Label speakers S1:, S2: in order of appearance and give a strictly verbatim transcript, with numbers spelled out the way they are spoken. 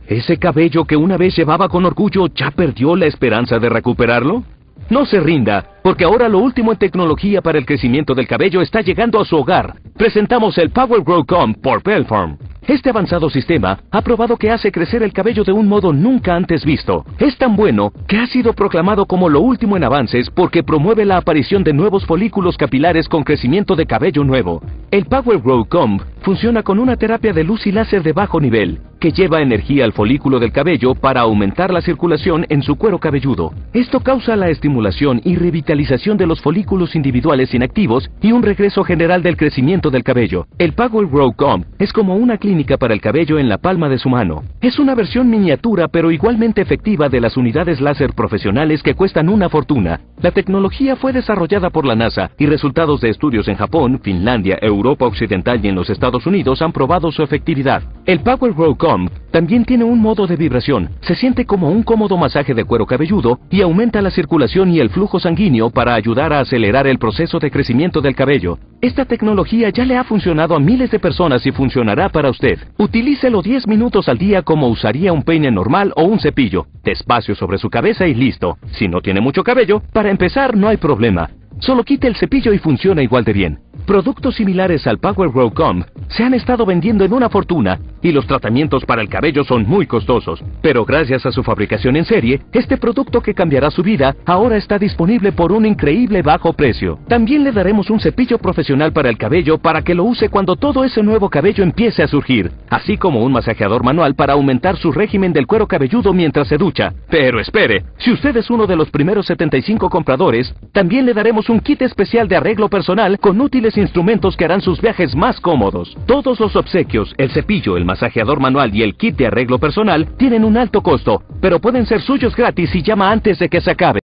S1: ¿Ese cabello que una vez llevaba con orgullo ya perdió la esperanza de recuperarlo? No se rinda, porque ahora lo último en tecnología para el crecimiento del cabello está llegando a su hogar. Presentamos el Power Grow Comb por Belform. Este avanzado sistema ha probado que hace crecer el cabello de un modo nunca antes visto. Es tan bueno que ha sido proclamado como lo último en avances porque promueve la aparición de nuevos folículos capilares con crecimiento de cabello nuevo. El Power Grow Comb funciona con una terapia de luz y láser de bajo nivel, que lleva energía al folículo del cabello para aumentar la circulación en su cuero cabelludo. Esto causa la estimulación y revitalización de los folículos individuales inactivos y un regreso general del crecimiento del cabello. El Power Grow Comb es como una clínica para el cabello en la palma de su mano. Es una versión miniatura pero igualmente efectiva de las unidades láser profesionales que cuestan una fortuna. La tecnología fue desarrollada por la NASA y resultados de estudios en Japón, Finlandia, Europa Occidental y en los Estados Unidos han probado su efectividad. El Power Grow Comb también tiene un modo de vibración. Se siente como un cómodo masaje de cuero cabelludo y aumenta la circulación y el flujo sanguíneo para ayudar a acelerar el proceso de crecimiento del cabello. Esta tecnología ya le ha funcionado a miles de personas y funcionará para usted. Utilícelo diez minutos al día como usaría un peine normal o un cepillo. Despacio sobre su cabeza y listo. Si no tiene mucho cabello, para empezar no hay problema. Solo quite el cepillo y funciona igual de bien. Productos similares al Power Grow Comb se han estado vendiendo en una fortuna y los tratamientos para el cabello son muy costosos. Pero gracias a su fabricación en serie, este producto que cambiará su vida ahora está disponible por un increíble bajo precio. También le daremos un cepillo profesional para el cabello para que lo use cuando todo ese nuevo cabello empiece a surgir, así como un masajeador manual para aumentar su régimen del cuero cabelludo mientras se ducha. Pero espere, si usted es uno de los primeros setenta y cinco compradores, también le daremos un kit especial de arreglo personal con útiles instrumentos que harán sus viajes más cómodos. Todos los obsequios, el cepillo, el masajeador manual y el kit de arreglo personal tienen un alto costo, pero pueden ser suyos gratis si llama antes de que se acabe.